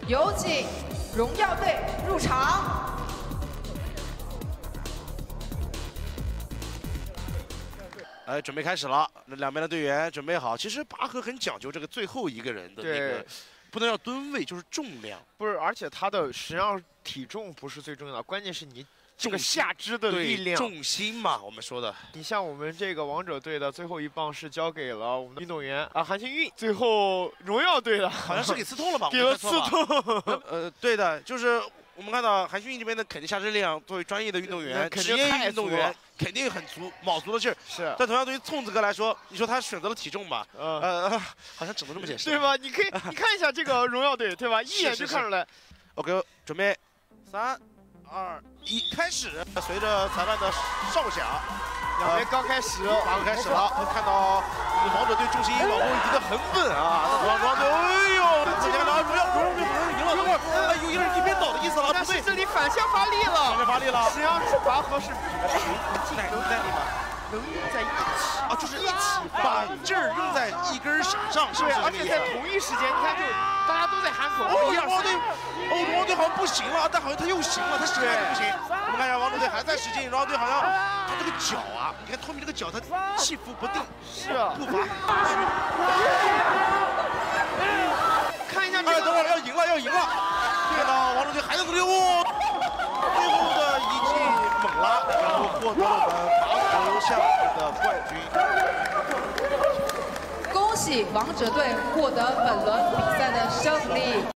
有请荣耀队入场。 准备开始了，那两边的队员准备好。其实拔河很讲究这个最后一个人的那个，不能要吨位，就是重量。 不是，而且他的实际上体重不是最重要的，关键是你这个下肢的力量、 重心嘛，我们说的。 你像我们这个王者队的最后一棒是交给了我们的运动员韩庆运，最后荣耀队的好像是给刺痛了吧？ 给了刺痛。 对的，就是我们看到韩讯这边的肯定下肢力量，作为专业的运动员、职业运动员。 肯定很足，卯足了劲儿。 是， 但同样对于粽子哥来说，你说他选择了体重吧？好像只能这么解释， 对吧？你可以，你看一下这个荣耀队，对吧？一眼就看出来。 OK， 准备，3、2、1，开始。随着裁判的哨响， 两边刚开始， 拔河开始了。看到王者队重心往后移得很稳啊！荣耀队，哎呦，之前看到荣耀队赢了，等会儿，哎，有点一边倒的意思了， 但是这里反向发力了， 反向发力了。 实际上是拔河是。 能用在一起啊，就是一起把劲儿用在一根绳上，是不是？ 而且在同一时间，你看，就大家都在喊口号。 荣耀队，荣耀队好像不行了，但好像他又行了，他实在不行。我们看一下，王者队还在使劲，荣耀队好像他这个脚啊，你看托米这个脚，他起伏不定， 是啊， 步伐。 看一下， 哎，等会儿要赢了，要赢了！对了，王者队还在努力，哇！最后的一记猛拉，然后获得了我们拔河项目的冠军。 恭喜王者队获得本轮比赛的胜利。